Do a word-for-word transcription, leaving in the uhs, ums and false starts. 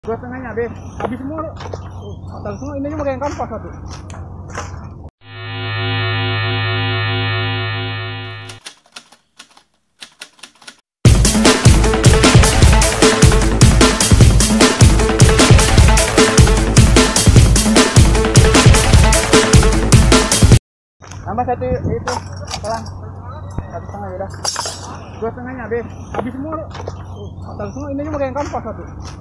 Dua setengahnya habis. Habis semua. Oh, batal semua. Ini cuma kayak kampas satu. Tambah satu itu pelan. Satu setengah ya udah. Dua setengahnya habis. Habis semua. Oh, batal semua. Ini cuma kayak kampas satu.